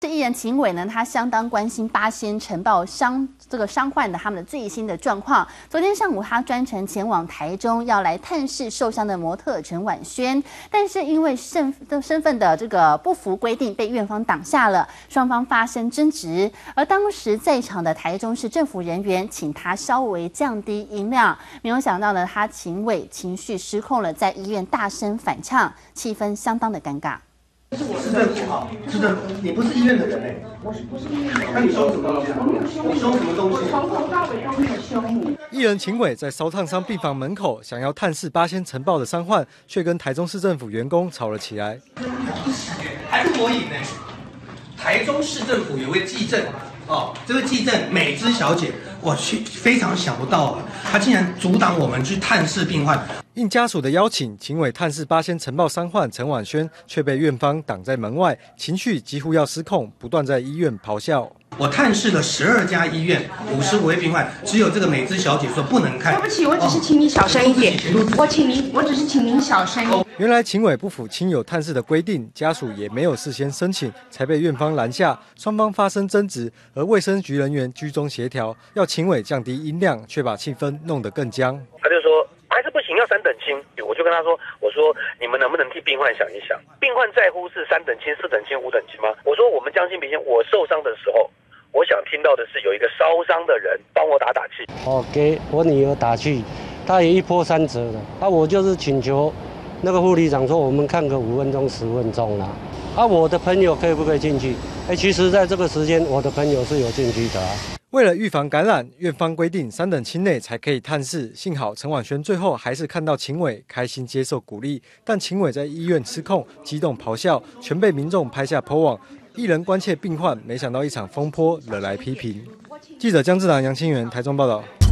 视艺人秦伟呢，他相当关心八仙晨报伤患的他们的最新的状况。昨天上午，他专程前往台中，要来探视受伤的模特陈婉萱，但是因为身份的这个不符规定，被院方挡下了，双方发生争执。而当时在场的台中市政府人员请他稍微降低音量，没有想到呢，他秦伟情绪失控了，在医院大声反呛，气氛相当的尴尬。 市政府哈，市政府，你不是医院的人哎，我不是医院的人。那你凶什么东西？你凶什么东西？我从头到尾都没有凶你。 艺人秦伟在烧烫伤病房门口想要探视八仙晨报的伤患，却跟台中市政府员工吵了起来。 还是我赢呢？台中市政府有位技正哦，这位技正美芝小姐，我非常想不到啊，她竟然阻挡我们去探视病患。 应家属的邀请，秦伟探视八仙晨报伤患陈婉萱，却被院方挡在门外，情绪几乎要失控，不断在医院咆哮。 我探视了12家医院，55位病患，只有这个美芝小姐说不能看。对不起，我只是请你小声一点。我只是请您小声一点。 原来秦伟不符亲友探视的规定，家属也没有事先申请，才被院方拦下，双方发生争执，而卫生局人员居中协调，要秦伟降低音量，却把气氛弄得更僵。 他就说。 还是不行，要3等亲。我就跟他说：“我说你们能不能替病患想一想？病患在乎是3等亲、4等亲、5等亲吗？我说我们将心比心，我受伤的时候，我想听到的是有一个烧伤的人帮我打气。 我给我女儿打气，她也一波三折了。我就是请求那个护理长说，我们看个5分钟、10分钟啦。我的朋友可以不可以进去？其实在这个时间，我的朋友是有进去的。” 为了预防感染，院方规定3等亲内才可以探视。幸好陈婉萱最后还是看到秦伟，开心接受鼓励。但秦伟在医院失控，激动咆哮，全被民众拍下 po 网。艺人关切病患，没想到一场风波惹来批评。记者江志南、杨清源台中报道。